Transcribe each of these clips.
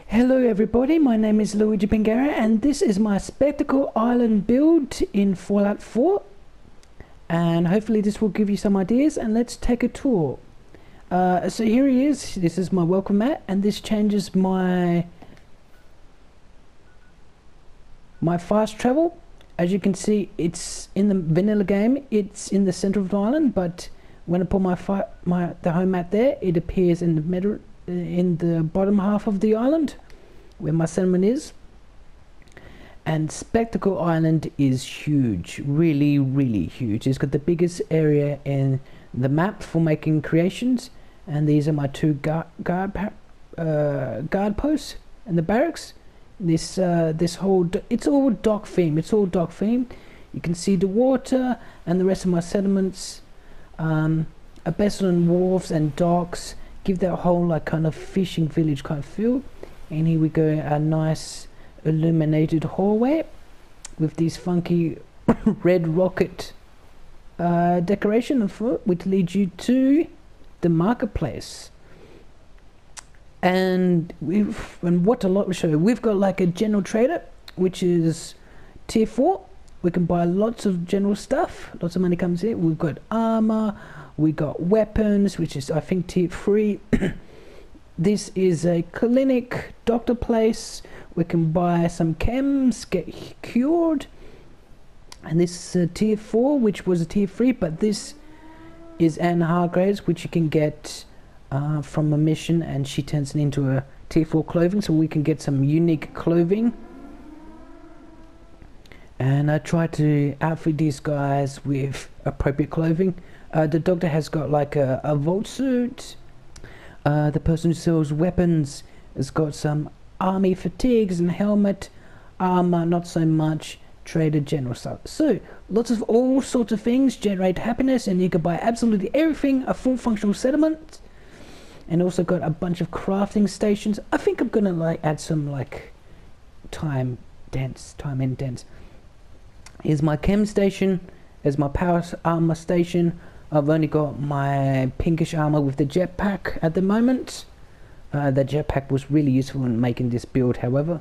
Hello everybody, my name is Luigi Pingara and this is my Spectacle Island build in Fallout 4, and hopefully this will give you some ideas, and let's take a tour. So here he is. This is my welcome mat, and this changes my fast travel. As you can see, it's in the vanilla game, it's in the center of the island, but when I put the home mat there, it appears in the middle, in the bottom half of the island where my settlement is. And Spectacle Island is huge, really huge. It's got the biggest area in the map for making creations, and these are my two guard posts and the barracks. This whole it's all dock themed. You can see the water and the rest of my settlements, a vessel and wharves and docks give that whole like kind of fishing village kind of feel. And here we go, a nice illuminated hallway with these funky red rocket decoration on foot, which leads you to the marketplace. And what a lot to show. We've got like a general trader, which is tier 4. We can buy lots of general stuff, lots of money comes in. We've got armor, we got weapons, which is I think tier 3. This is a clinic, doctor place. We can buy some chems, get cured. And this is tier 4, which was a tier 3, but this is Anne Hargraves, which you can get from a mission, and she turns it into a tier 4 clothing, so we can get some unique clothing. And I try to outfit these guys with appropriate clothing. The doctor has got like a vault suit. The person who sells weapons has got some army fatigues and helmet. Armor not so much. Trader general stuff. So lots of all sorts of things generate happiness, and you can buy absolutely everything. A full functional settlement, and also got a bunch of crafting stations. I think I'm gonna like add some like time indents. Here's my chem station. There's my power armor station. I've only got my pinkish armor with the jetpack at the moment. The jetpack was really useful in making this build, however.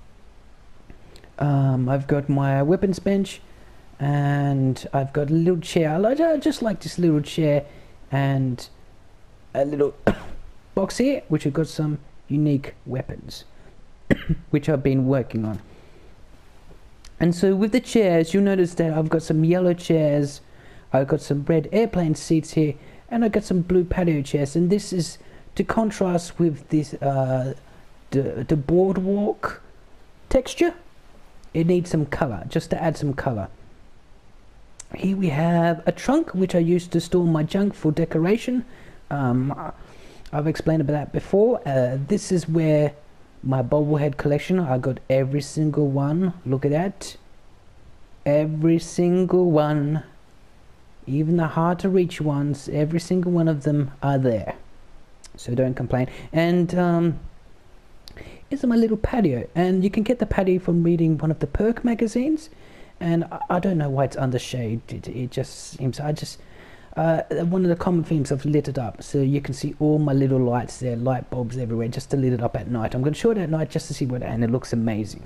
I've got my weapons bench, and I've got a little chair. I just like this little chair, and a little box here, which have got some unique weapons, which I've been working on. And so with the chairs, you'll notice that I've got some yellow chairs, I've got some red airplane seats here, and I've got some blue patio chairs. And this is to contrast with this the boardwalk texture. It needs some color, just to add some color. Here we have a trunk, which I use to store my junk for decoration. I've explained about that before. This is where my bobblehead collection, I got every single one. Look at that, every single one, even the hard to reach ones, every single one of them are there, so don't complain. And here's my little patio, and you can get the patio from reading one of the perk magazines. And I don't know why it's under shade. It just seems, one of the common themes, I've lit it up so you can see all my little lights there, light bulbs everywhere, just to lit it up at night. I'm going to show it at night just to see what, and it looks amazing.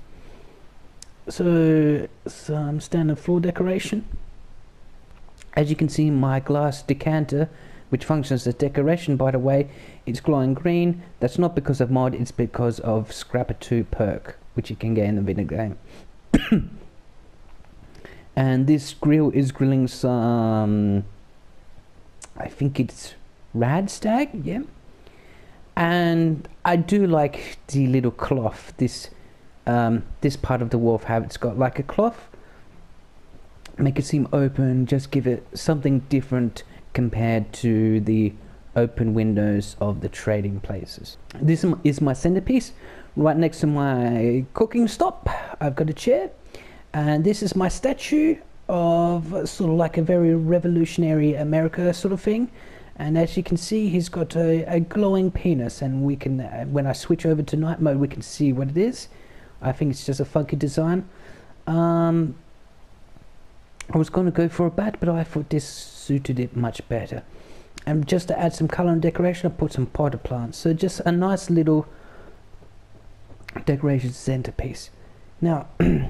So some standard floor decoration. As you can see, my glass decanter, which functions as decoration, by the way, it's glowing green. That's not because of mod, it's because of Scrapper 2 perk, which you can get in the video game. And this grill is grilling some, I think it's radstag, yeah. And I do like the little cloth. This part of the wharf, how it's got like a cloth, make it seem open, just give it something different compared to the open windows of the trading places. This is my centerpiece. Right next to my cooking stop, I've got a chair, and this is my statue of sort of like a very revolutionary America sort of thing. And as you can see, he's got a glowing penis, and we can, when I switch over to night mode, we can see what it is. I think it's just a funky design. I was going to go for a bat, but I thought this suited it much better. And just to add some color and decoration, I put some potted plants. So just a nice little decoration centerpiece. Now,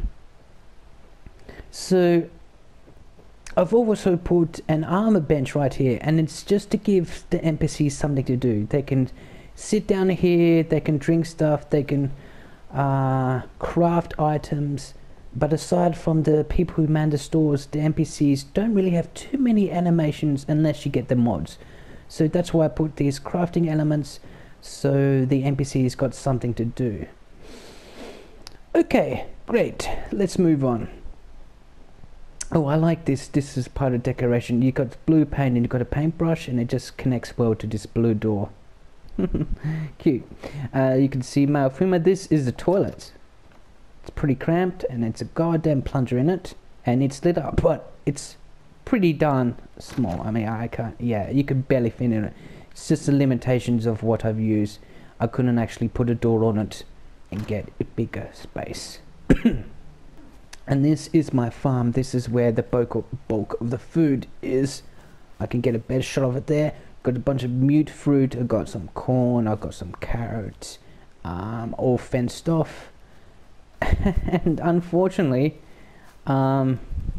so I've also put an armor bench right here, and it's just to give the NPCs something to do. They can sit down here, they can drink stuff, they can craft items, but aside from the people who man the stores, the NPCs don't really have too many animations unless you get the mods. So that's why I put these crafting elements, so the NPCs got something to do. Okay, great, let's move on. Oh, I like this. This is part of decoration. You got blue paint and you got a paintbrush, and it just connects well to this blue door. Cute. You can see male female. This is the toilet. It's pretty cramped, and it's a goddamn plunger in it, and it's lit up, but it's pretty darn small. I mean, I can't. Yeah, you could barely fit in it. It's just the limitations of what I've used. I couldn't actually put a door on it and get a bigger space. And this is my farm. This is where the bulk of the food is. I can get a better shot of it there. Got a bunch of mute fruit. I've got some corn. I've got some carrots. All fenced off. And unfortunately, right,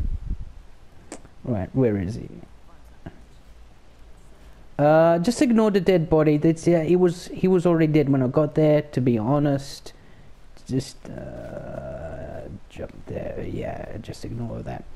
where is he? Just ignore the dead body. That's, yeah, he was already dead when I got there, to be honest. Just jump there. Yeah, just ignore that.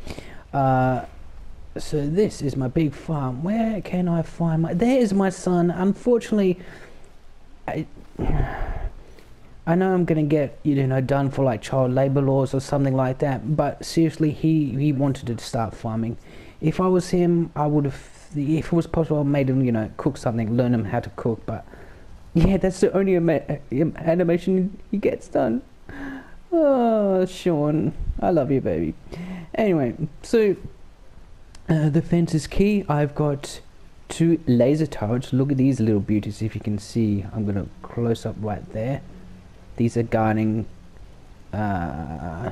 So this is my big farm. Where can I find my... There is my son. Unfortunately, I know I'm gonna get, you know, done for like child labor laws or something like that, but seriously, he wanted to start farming. If I was him, I would have, if it was possible, I made him, you know, cook something, learn him how to cook. But yeah, that's the only animation he gets done. Oh, Sean, I love you, baby. Anyway, so the fence is key. I've got 2 laser turrets. Look at these little beauties. If you can see, I'm gonna close up right there. These are guarding the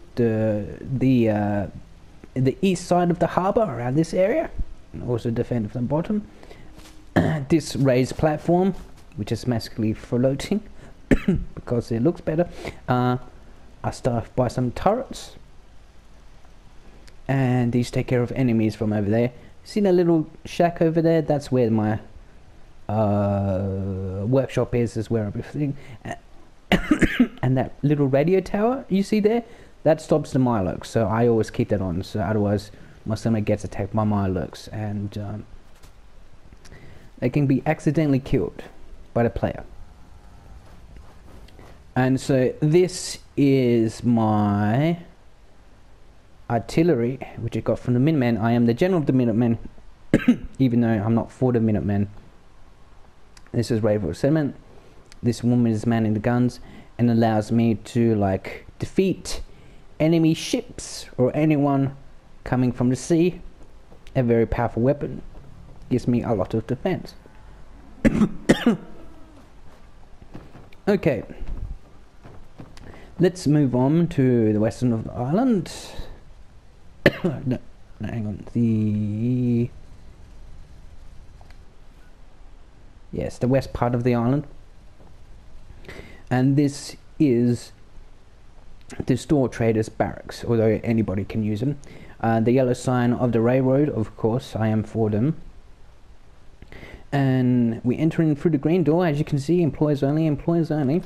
east side of the harbor around this area, and also defend from the bottom. This raised platform, which is massively floating because it looks better. I start by some turrets, and these take care of enemies from over there. See that little shack over there? That's where my workshop is where everything. And that little radio tower you see there, that stops the Mirelurks, so I always keep that on, so otherwise my stomach gets attacked by Mirelurks, and they can be accidentally killed by the player. And so this is my artillery, which I got from the Minutemen. I am the general of the Minutemen, even though I'm not for the Minutemen. This is Railroad Settlement. This woman is manning the guns and allows me to like defeat enemy ships or anyone coming from the sea. A very powerful weapon. Gives me a lot of defense. Okay. Let's move on to the western of the island. No, hang on. Yes, the west part of the island. And this is the store traders barracks, although anybody can use them. The yellow sign of the railroad, of course, I am for them. And we enter in through the green door, as you can see, employees only, employees only.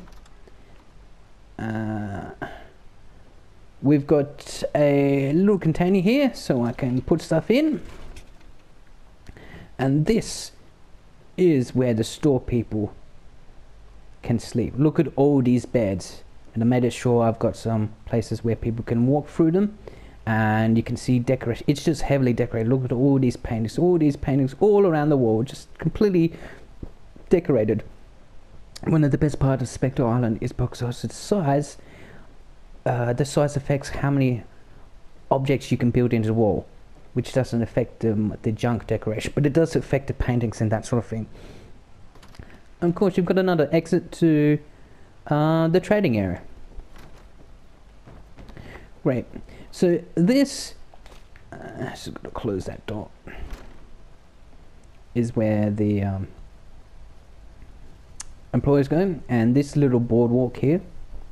We've got a little container here, so I can put stuff in. And this is where the store people can sleep. Look at all these beds, and I made it sure I've got some places where people can walk through them, and you can see decoration. It's just heavily decorated. Look at all these paintings all around the wall, just completely decorated. One of the best parts of Spectre Island is because its size. The size affects how many objects you can build into the wall, which doesn't affect the junk decoration, but it does affect the paintings and that sort of thing. Of course, you've got another exit to the trading area. Great. So this, just got to close that door, is where the employees go, and this little boardwalk here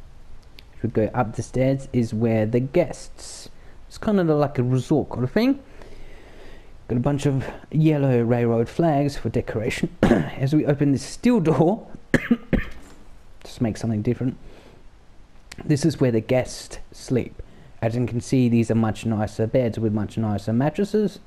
If we go up the stairs is where the guests. It's kind of like a resort kind of thing. Got a bunch of yellow railroad flags for decoration. As we open this steel door, just make something different. This is where the guests sleep. As you can see, these are much nicer beds with much nicer mattresses.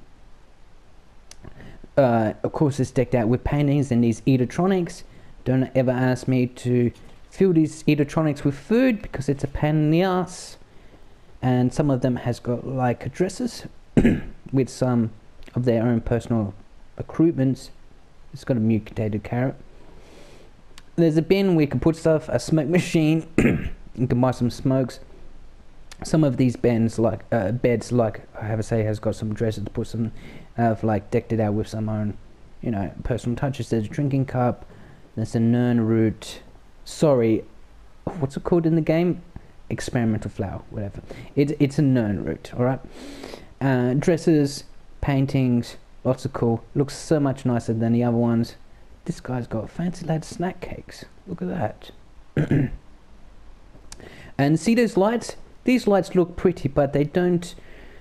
Of course, it's decked out with paintings and these electronics. Don't ever ask me to fill these electronics with food because it's a pain in the ass. And some of them has got like addresses with some of their own personal accoutrements. It's got a mutated carrot. There's a bin where you can put stuff, a smoke machine. You can buy some smokes. Some of these beds, like I have to say, has got some dresses to put some, like decked it out with some own, you know, personal touches. There's a drinking cup. There's a nern root. Sorry, what's it called in the game? Experimental flower, whatever. It's a nern root. All right. Dresses, paintings, lots of cool. Looks so much nicer than the other ones. This guy's got fancy lad snack cakes. Look at that. And see those lights? These lights look pretty, but they don't.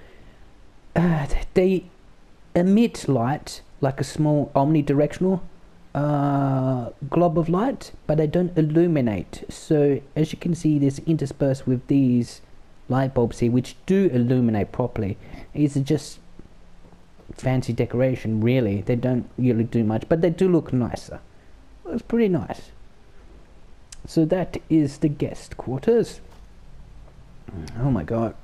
They emit light like a small omnidirectional glob of light, but they don't illuminate. So as you can see, this interspersed with these light bulbs here, which do illuminate properly. These are just fancy decoration, really. They don't really do much, but they do look nicer. Well, it's pretty nice. So that is the guest quarters. Oh my god.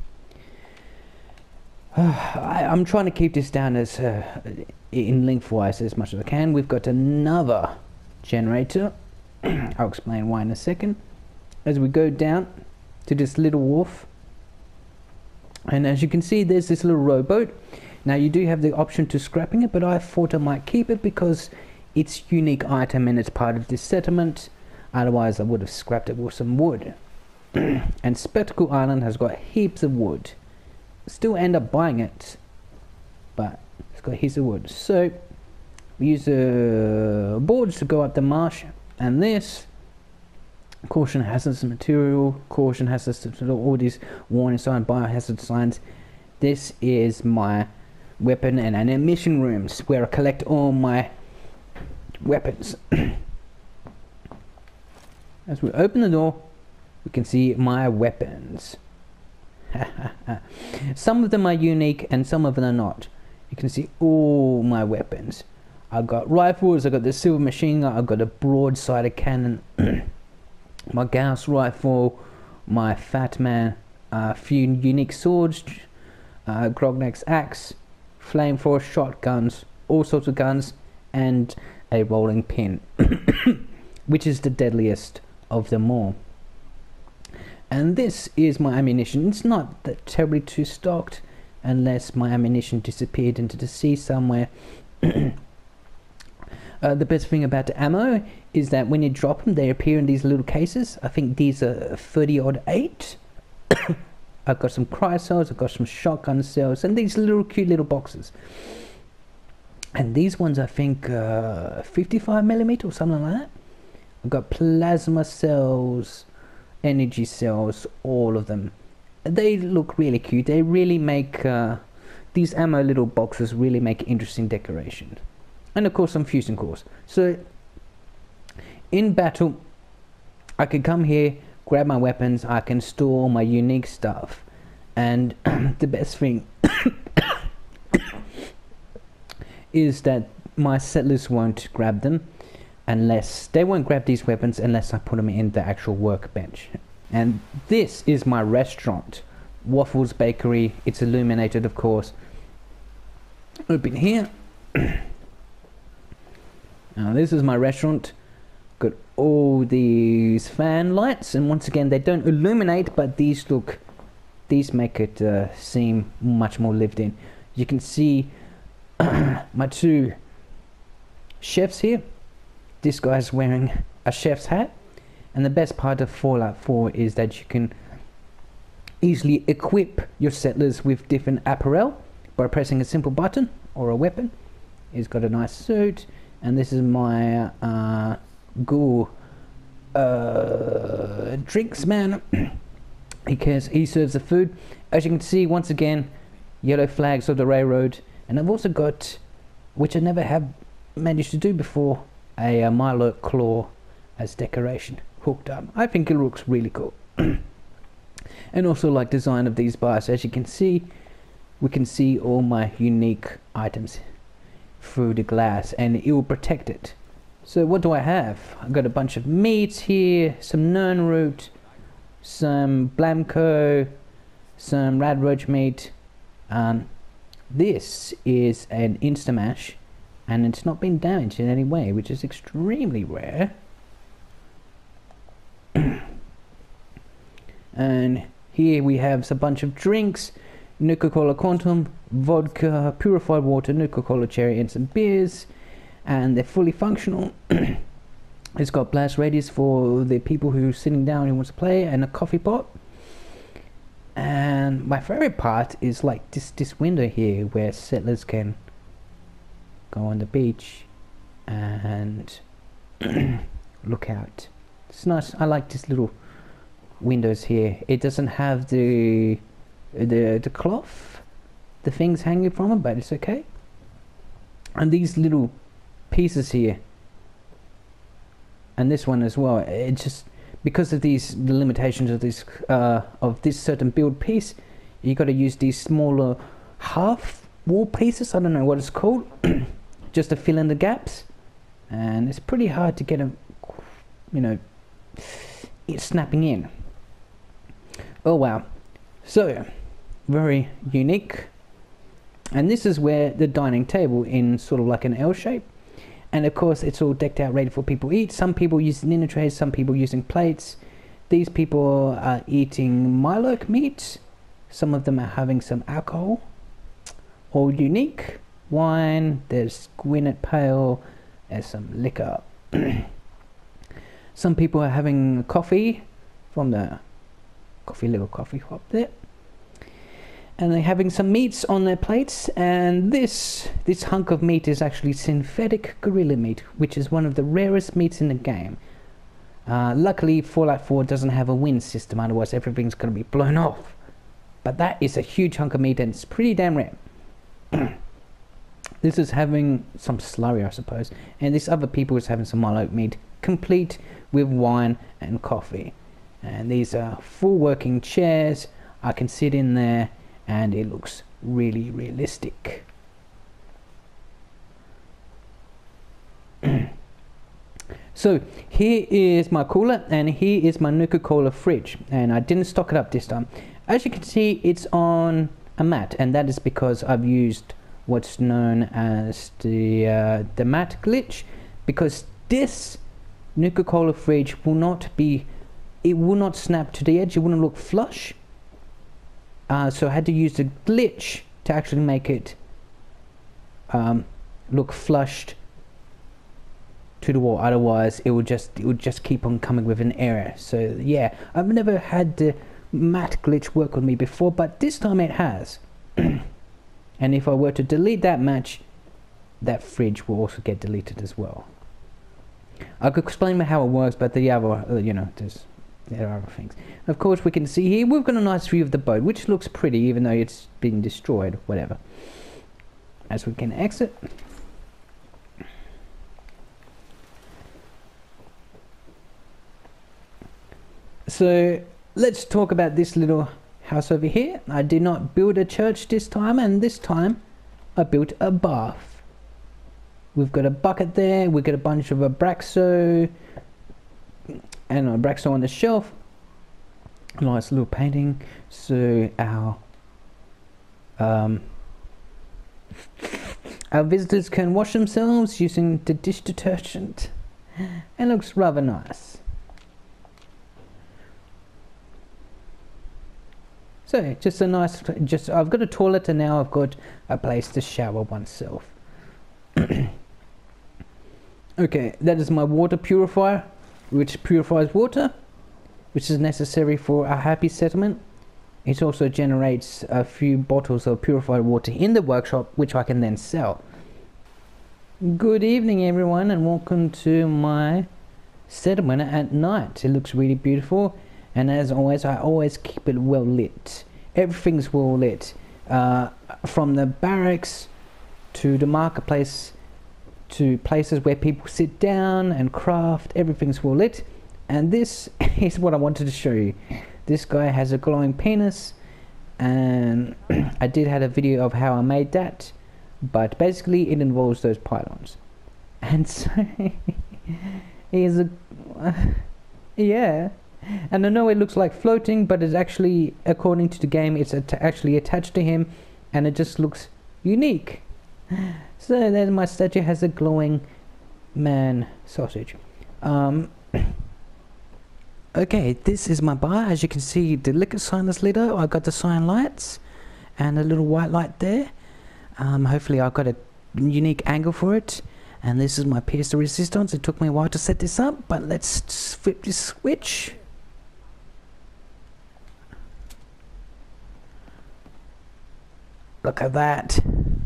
I'm trying to keep this down as in lengthwise as much as I can. We've got another generator. I'll explain why in a second. As we go down to this little wharf, and as you can see, there's this little rowboat. Now you do have the option to scrapping it, but I thought I might keep it because it's a unique item and it's part of this settlement. Otherwise I would have scrapped it with some wood. And Spectacle Island has got heaps of wood. Still end up buying it, but it's got heaps of wood. So we use boards to go up the marsh, and this caution hazardous material, caution hazardous, all these warning signs, biohazard signs. This is my weapon and ammunition rooms where I collect all my weapons. As we open the door, we can see my weapons. Some of them are unique and some of them are not. You can see all my weapons. I've got rifles, I've got the silver machine gun, I've got a broad-sided cannon, my Gauss rifle, my Fat Man, a few unique swords, Grognek's axe, flamethrower, shotguns, all sorts of guns, and a rolling pin, which is the deadliest of them all. And this is my ammunition. It's not that terribly too stocked unless my ammunition disappeared into the sea somewhere. The best thing about the ammo is that when you drop them, they appear in these little cases. I think these are 30-8. I've got some cryo cells, I've got some shotgun cells, and these little cute little boxes. And these ones I think 55mm or something like that. I've got plasma cells, energy cells, all of them. They look really cute. They really make these ammo little boxes really make interesting decoration. And of course some fusing cores. So in battle I can come here, grab my weapons, I can store my unique stuff, and the best thing is that my settlers won't grab them unless they won't grab these weapons unless I put them in the actual workbench. And this is my restaurant, Waffles Bakery. It's illuminated, of course. Open here. Now this is my restaurant. Got all these fan lights, and once again they don't illuminate, but these make it seem much more lived in. You can see my two chefs here. This guy's wearing a chef's hat, and the best part of Fallout 4 is that you can easily equip your settlers with different apparel by pressing a simple button or a weapon. He's got a nice suit, and this is my ghoul drinks man. He serves the food. As you can see, once again, yellow flags of the railroad. And I've also got, which I never have managed to do before, a Mirelurk claw as decoration hooked up. I think it looks really cool. And also like design of these bars. As you can see, we can see all my unique items through the glass, and it will protect it. So what do I have? I've got a bunch of meats here, some nern root, some blamco, some radroach meat. This is an Instamash, and it's not been damaged in any way, which is extremely rare. And here we have a bunch of drinks: Nuka-Cola Quantum, vodka, purified water, Nuka-Cola Cherry, and some beers. And they're fully functional. It's got blast radius for the people who are sitting down who wants to play, and a coffee pot. And my favorite part is like this window here where settlers can go on the beach and look out. It's nice. I like this little windows here. It doesn't have the cloth, the things hanging from it, but it's okay. And these little pieces here, and this one as well, it just, because of the limitations of this certain build piece, you got to use these smaller half wall pieces, I don't know what it's called, just to fill in the gaps. And it's pretty hard to get them, you know, it's snapping in. Oh wow. So very unique. And this is where the dining table in sort of like an L shape, and of course it's all decked out ready for people to eat. Some people using dinner trays, some people using plates. These people are eating Mirelurk meat. Some of them are having some alcohol, all unique. Wine, there's Gwynedd Pale, there's some liquor. Some people are having coffee from the little coffee shop there. And they're having some meats on their plates, and this hunk of meat is actually synthetic gorilla meat, which is one of the rarest meats in the game. Luckily Fallout 4 doesn't have a wind system, otherwise everything's going to be blown off. But that is a huge hunk of meat, and it's pretty damn rare. This is having some slurry, I suppose, and this other people is having some Mirelurk meat, complete with wine and coffee. And these are full working chairs. I can sit in there, and it looks really realistic. So here is my cooler, and here is my Nuka-Cola fridge, and I didn't stock it up this time. As you can see, it's on a mat, and that is because I've used what's known as the mat glitch, because this Nuka-Cola fridge will not snap to the edge. It wouldn't look flush. So I had to use a glitch to actually make it look flushed to the wall. Otherwise, it would just keep on coming with an error. So yeah, I've never had the matte glitch work on me before, but this time it has. And if I were to delete that match, that fridge will also get deleted as well. I could explain how it works, but the other, you know, there are other things. Of course, we can see here we've got a nice view of the boat, which looks pretty even though it's been destroyed, whatever. As we can exit. So let's talk about this little house over here. I did not build a church this time, and this time I built a bath. We've got a bucket there, we've got a bunch of Abraxo and Abraxo on the shelf. Nice little painting. So our visitors can wash themselves using the dish detergent. It looks rather nice. So just a nice, I've got a toilet, and now I've got a place to shower oneself. Okay, that is my water purifier, which purifies water, which is necessary for a happy settlement. It also generates a few bottles of purified water in the workshop, which I can then sell. Good evening everyone, and welcome to my settlement at night. It looks really beautiful, and as always, I always keep it well lit. Everything's well lit, from the barracks to the marketplace to places where people sit down and craft. Everything's well lit, and this is what I wanted to show you. This guy has a glowing penis, and I did have a video of how I made that, but basically it involves those pylons. And so he's a yeah, and I know it looks like floating, but it's actually, according to the game, it's actually attached to him, and it just looks unique. So there's my statue, has a glowing man sausage. Okay, this is my bar. As you can see, the liquor sign is lit up. I got the sign lights and a little white light there. Hopefully I've got a unique angle for it. And this is my pièce de résistance. It took me a while to set this up, but let's flip this switch. Look at that.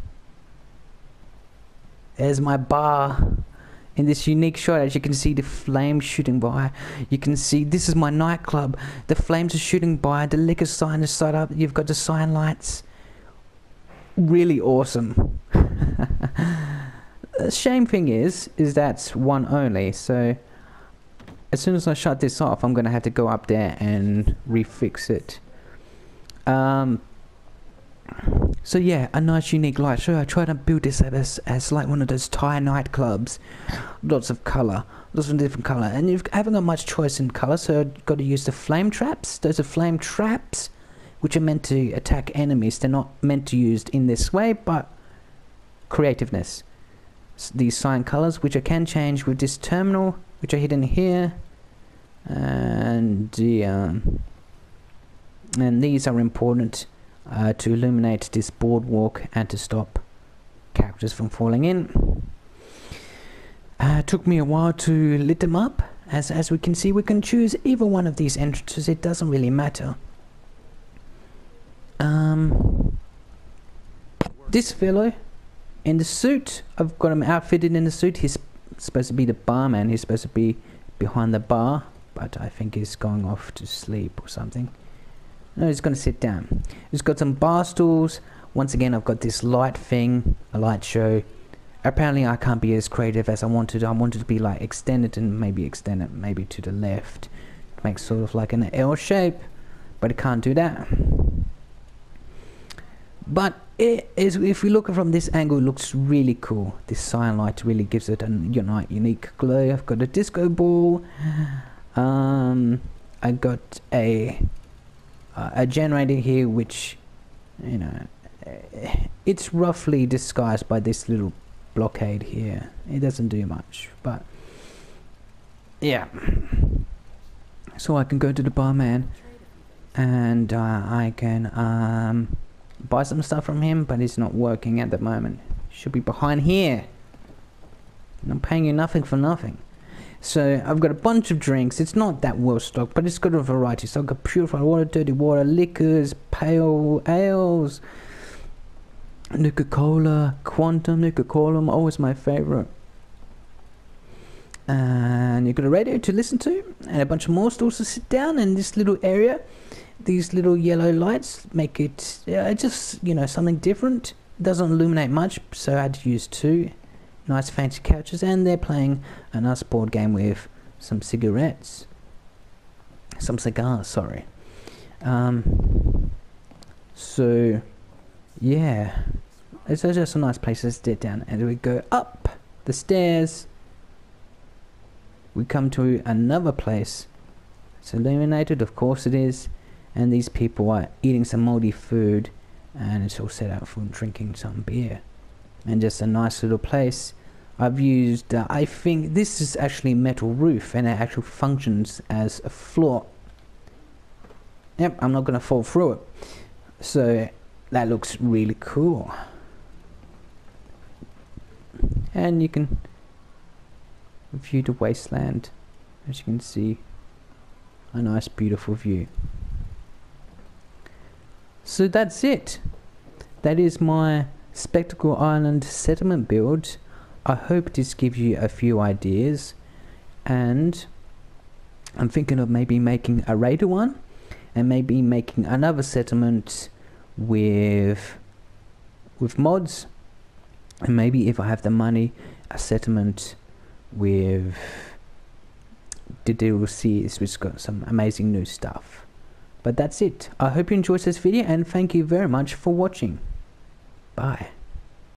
There's my bar in this unique shot. As you can see, the flames shooting by. You can see this is my nightclub. The flames are shooting by. The liquor sign is set up. You've got the sign lights. Really awesome. The shame thing is that's one only. So as soon as I shut this off, I'm gonna have to go up there and refix it. So yeah, a nice unique light. So I try to build this as like one of those Thai nightclubs. Lots of colour, lots of different colour, and you haven't got much choice in colour, so I've got to use the flame traps. Those are flame traps, which are meant to attack enemies. They're not meant to be used in this way, but creativeness. These sign colours, which I can change with this terminal, which are hidden here, and these are important to illuminate this boardwalk and to stop characters from falling in. Took me a while to lit them up. As we can see, we can choose either one of these entrances. It doesn't really matter. This fellow in the suit, I've got him outfitted in the suit. He's supposed to be the barman. He's supposed to be behind the bar, but I think he's going off to sleep or something. No, he's going to sit down. He's got some bar stools. Once again, I've got this light thing, a light show. Apparently, I can't be as creative as I wanted. I wanted to be like extend it maybe to the left. Make sort of like an L shape, but it can't do that. But it is, if we look from this angle, it looks really cool. This sign light really gives it a unique glow. I've got a disco ball. I got a generator here, which, you know, it's roughly disguised by this little blockade here. It doesn't do much, but yeah. So I can go to the barman and I can buy some stuff from him, but it's not working at the moment. Should be behind here. And I'm paying you nothing for nothing. So I've got a bunch of drinks. It's not that well stocked, but it's got a variety. So I've got purified water, dirty water, liquors, pale ales, Nuka-Cola, Quantum Nuka-Cola, always my favourite. And you've got a radio to listen to, and a bunch of more stools to sit down in this little area. These little yellow lights make it just, you know, something different. It doesn't illuminate much, so I had to use two nice fancy couches, and they're playing a nice board game with some cigarettes. Some cigars, sorry. So yeah, it's just a nice place to sit down, and we go up the stairs. We come to another place. It's illuminated, of course it is, and these people are eating some moldy food, and it's all set out for drinking some beer. And just a nice little place. I've used, I think this is actually metal roof, and it actually functions as a floor. Yep, I'm not going to fall through it. So that looks really cool. And you can view the wasteland. As you can see, a nice beautiful view. So that's it. That is my Spectacle Island settlement build. I hope this gives you a few ideas, and I'm thinking of maybe making a raider one, and maybe making another settlement with mods, and maybe if I have the money, a settlement with the DLCs, which got some amazing new stuff. But that's it. I hope you enjoyed this video, and thank you very much for watching. Bye.